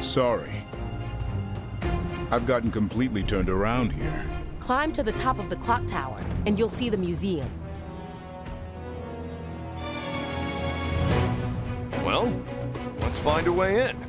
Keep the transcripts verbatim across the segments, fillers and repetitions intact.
Sorry. I've gotten completely turned around here. Climb to the top of the clock tower, and you'll see the museum. Well, let's find a way in.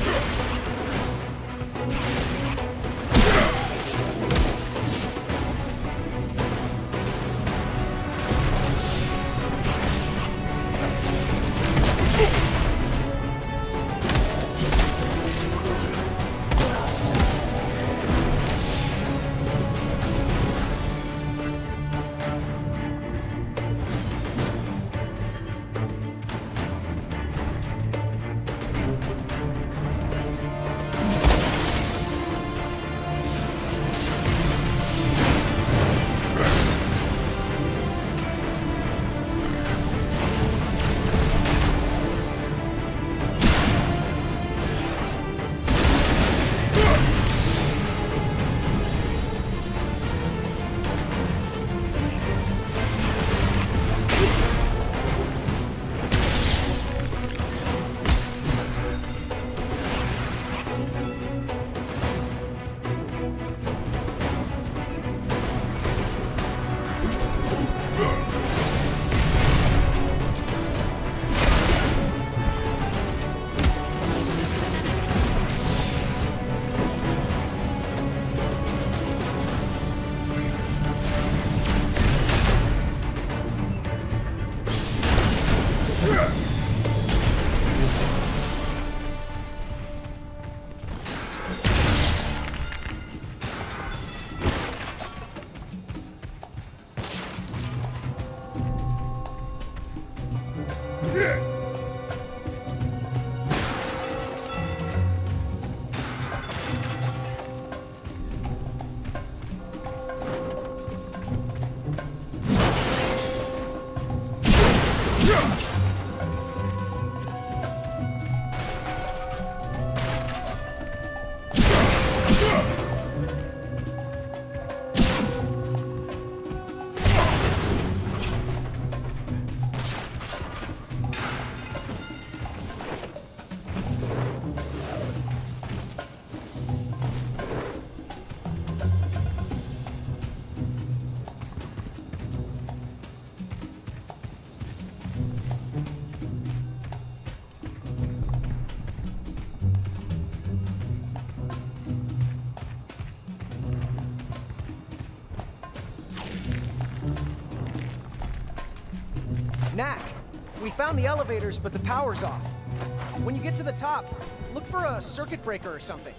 Knack, we found the elevators, but the power's off. When you get to the top, look for a circuit breaker or something.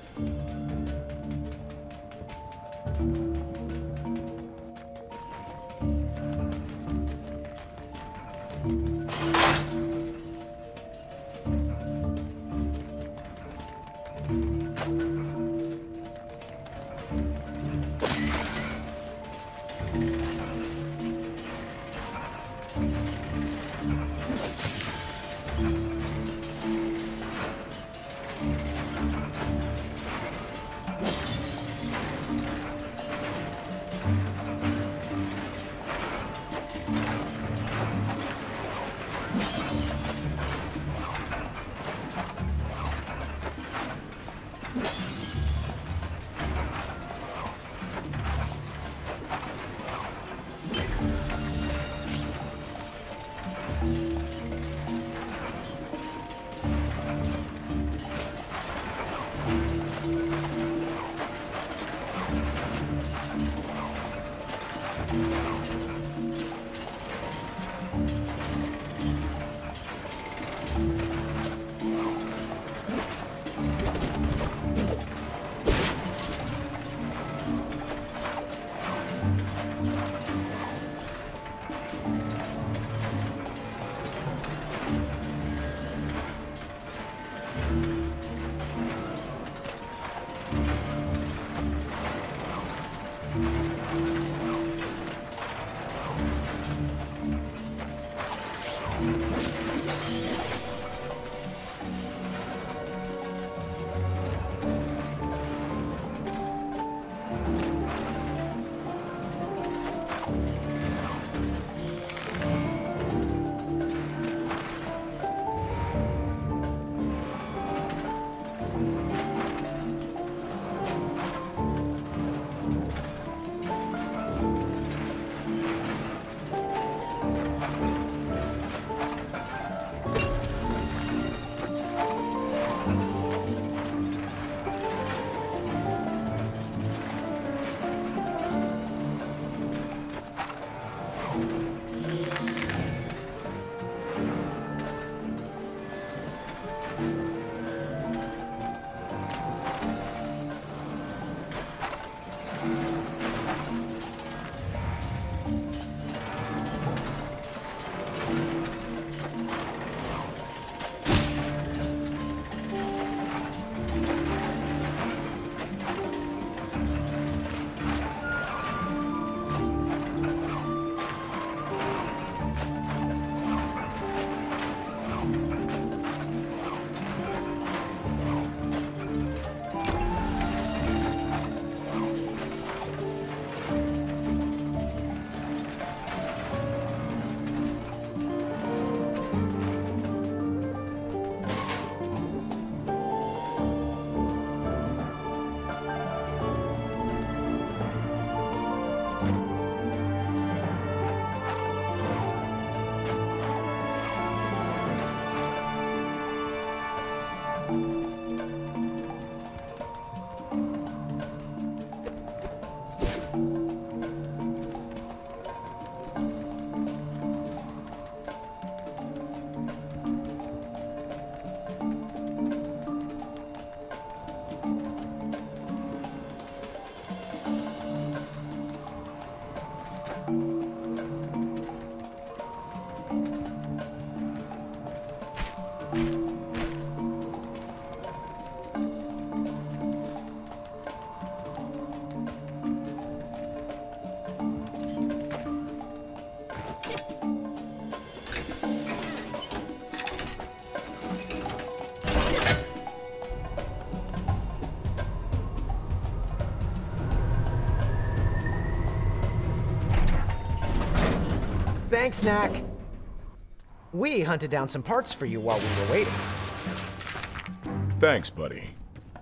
Thanks, Knack. We hunted down some parts for you while we were waiting. Thanks, buddy.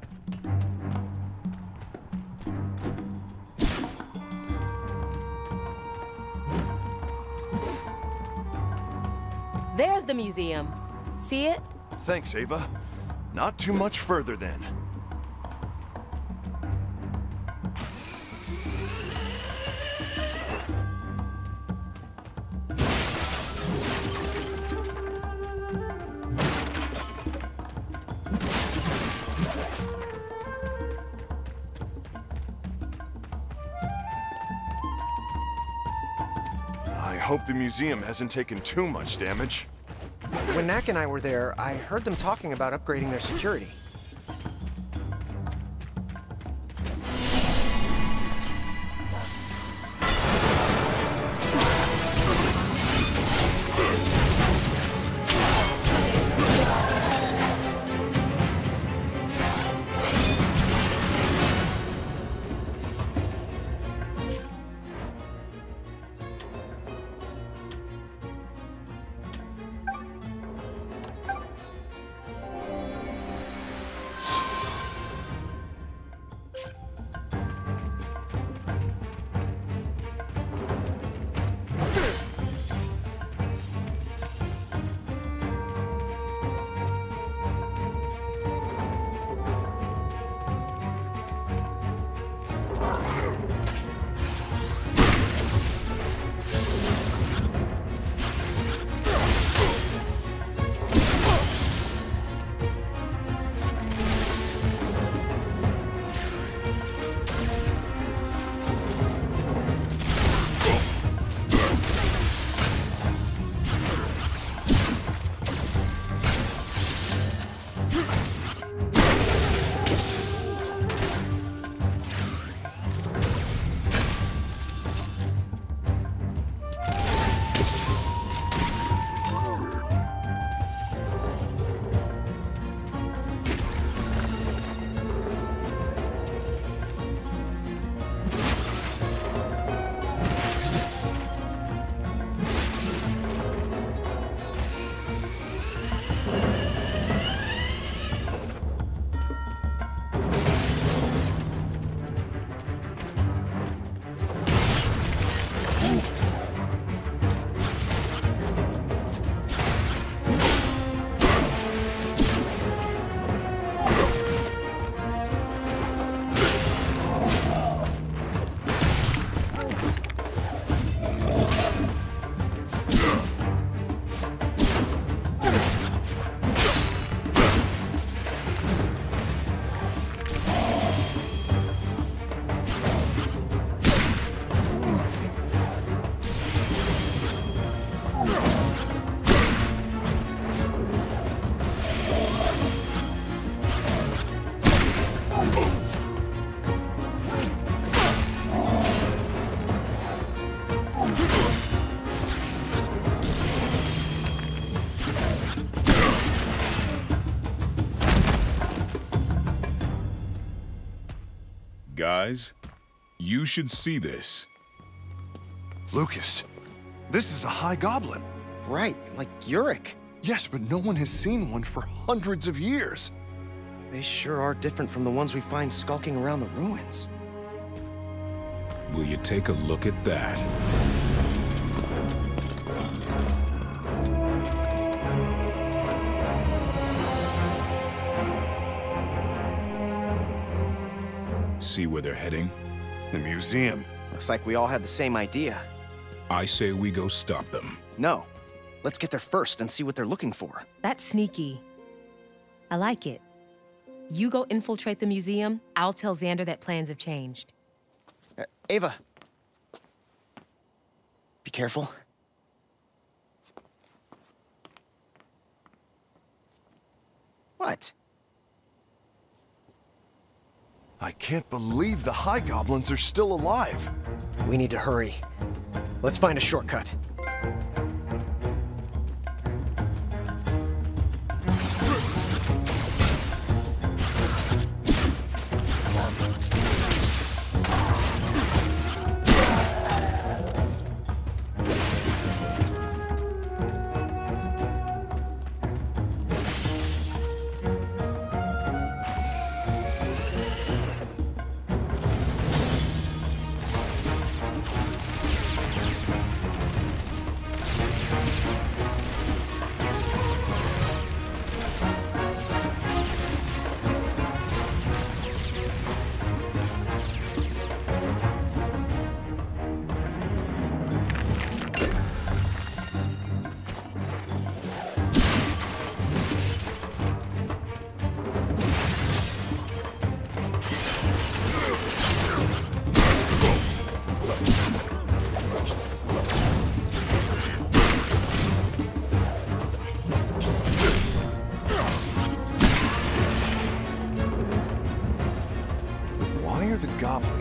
There's the museum. See it? Thanks, Ava. Not too much further then. I hope the museum hasn't taken too much damage. When Knack and I were there, I heard them talking about upgrading their security. Guys, you should see this. Lucas, this is a High Goblin. Right, like Yurik. Yes, but no one has seen one for hundreds of years. They sure are different from the ones we find skulking around the ruins. Will you take a look at that? See where they're heading? The museum. Looks like we all had the same idea. I say we go stop them. No. Let's get there first and see what they're looking for. That's sneaky. I like it. You go infiltrate the museum, I'll tell Xander that plans have changed. Uh, Ava. Be careful. What? I can't believe the High Goblins are still alive. We need to hurry. Let's find a shortcut.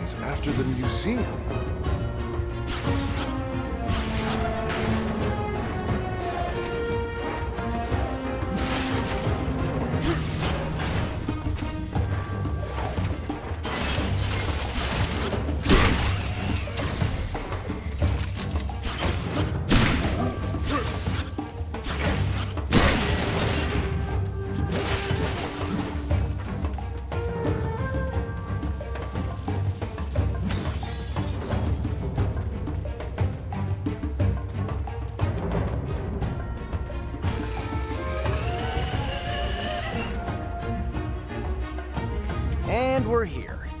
goblins after the museum? And we're here.